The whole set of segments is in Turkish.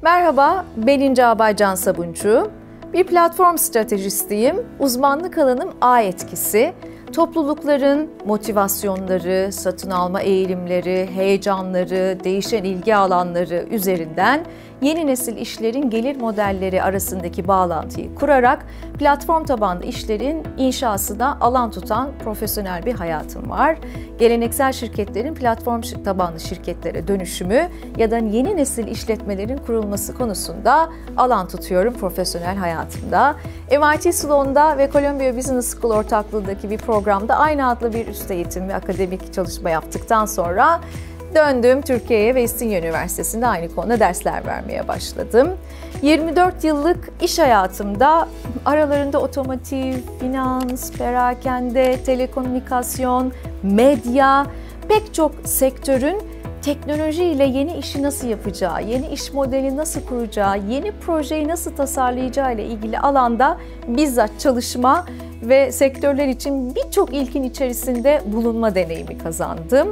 Merhaba, ben İnce Abay Sabuncu. Bir platform stratejistiyim. Uzmanlık alanım ağ etkisi. Toplulukların motivasyonları, satın alma eğilimleri, heyecanları, değişen ilgi alanları üzerinden yeni nesil işlerin gelir modelleri arasındaki bağlantıyı kurarak platform tabanlı işlerin inşasına alan tutan profesyonel bir hayatım var. Geleneksel şirketlerin platform tabanlı şirketlere dönüşümü ya da yeni nesil işletmelerin kurulması konusunda alan tutuyorum profesyonel hayatımda. MIT Sloan'da ve Columbia Business School ortaklığındaki bir programda aynı adlı bir üst eğitim ve akademik çalışma yaptıktan sonra döndüm Türkiye'ye ve İstinye Üniversitesi'nde aynı konuda dersler vermeye başladım. 24 yıllık iş hayatımda aralarında otomotiv, finans, perakende, telekomünikasyon, medya, pek çok sektörün teknoloji ile yeni işi nasıl yapacağı, yeni iş modeli nasıl kuracağı, yeni projeyi nasıl tasarlayacağı ile ilgili alanda bizzat çalışma ve sektörler için birçok ilkin içerisinde bulunma deneyimi kazandım.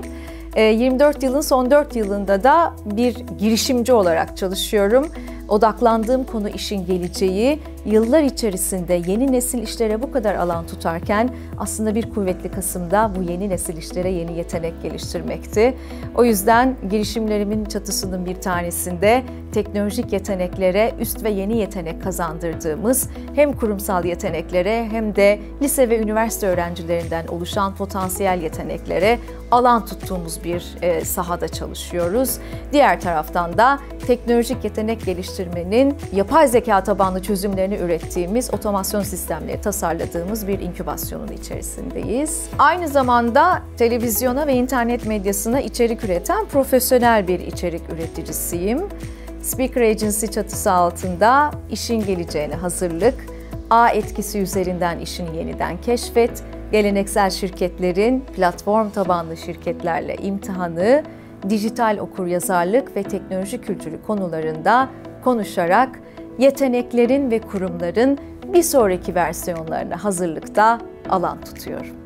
24 yılın son 4 yılında da bir girişimci olarak çalışıyorum. Odaklandığım konu işin geleceği, yıllar içerisinde yeni nesil işlere bu kadar alan tutarken aslında bir kuvvetli Kasım'da bu yeni nesil işlere yeni yetenek geliştirmekti. O yüzden girişimlerimin çatısının bir tanesinde teknolojik yeteneklere üst ve yeni yetenek kazandırdığımız hem kurumsal yeteneklere hem de lise ve üniversite öğrencilerinden oluşan potansiyel yeteneklere alan tuttuğumuz bir sahada çalışıyoruz. Diğer taraftan da teknolojik yetenek geliştirmenin yapay zeka tabanlı çözümlerini ürettiğimiz otomasyon sistemleri tasarladığımız bir inkübasyonun içerisindeyiz. Aynı zamanda televizyona ve internet medyasına içerik üreten profesyonel bir içerik üreticisiyim. Speaker Agency çatısı altında işin geleceğine hazırlık, ağ etkisi üzerinden işini yeniden keşfet, geleneksel şirketlerin platform tabanlı şirketlerle imtihanı, dijital okuryazarlık ve teknoloji kültürü konularında konuşarak yeteneklerin ve kurumların bir sonraki versiyonlarına hazırlıkta alan tutuyorum.